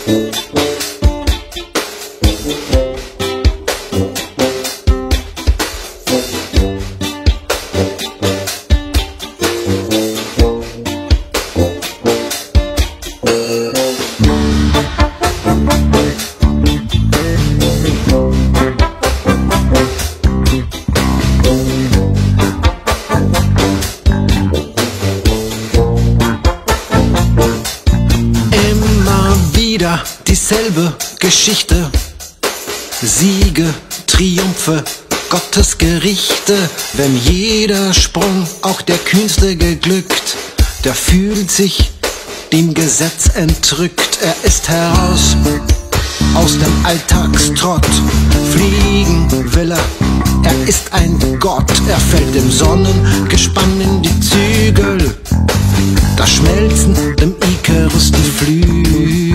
Dieselbe Geschichte, Siege, Triumphe, Gottes Gerichte. Wenn jeder Sprung, auch der kühnste geglückt, der fühlt sich dem Gesetz entrückt. Er ist heraus aus dem Alltagstrott, fliegen will er ist ein Gott. Er fällt dem Sonnengespann in die Zügel, da schmelzen dem Ikarus die Flügel.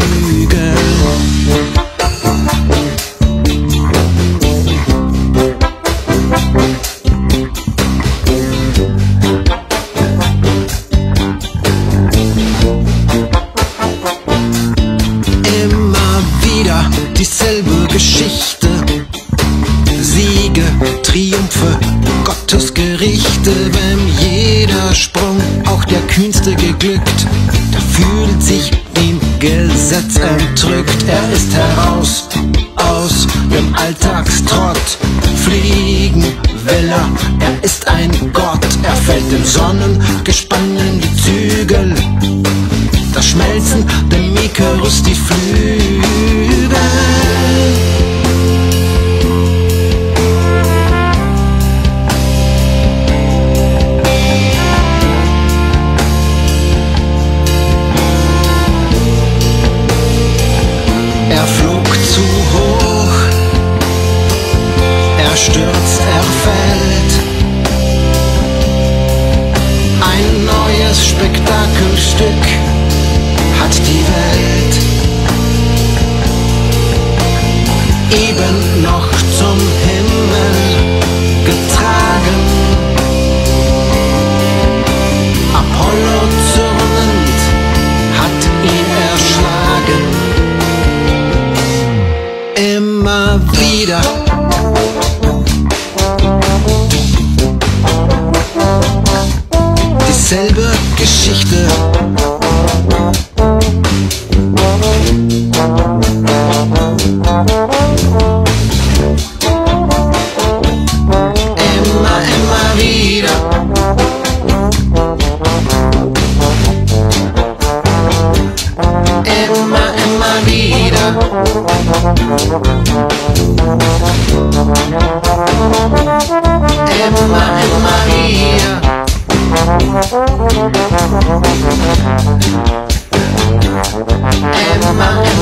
Immer wieder dieselbe Geschichte, Siege, Triumphe, Gottes Gerichte. Wenn jeder Sprung, auch der kühnste geglückt, da fühlt sich dem Gesetz entrückt. Er ist heraus aus dem Alltagstrott, fliegen will er ist ein Gott. Er fällt dem Sonnengespann in die Zügel, da schmelzen dem Ikarus die Flügel. Er flog zu hoch, er stürzt, er fällt. Ein neues Spektakelstück hat die Welt eben noch zum Himmel getragen. Apollo zürnend hat ihn erschlagen. Immer wieder dieselbe Geschichte, immer wieder immer wieder. Immer wieder. Immer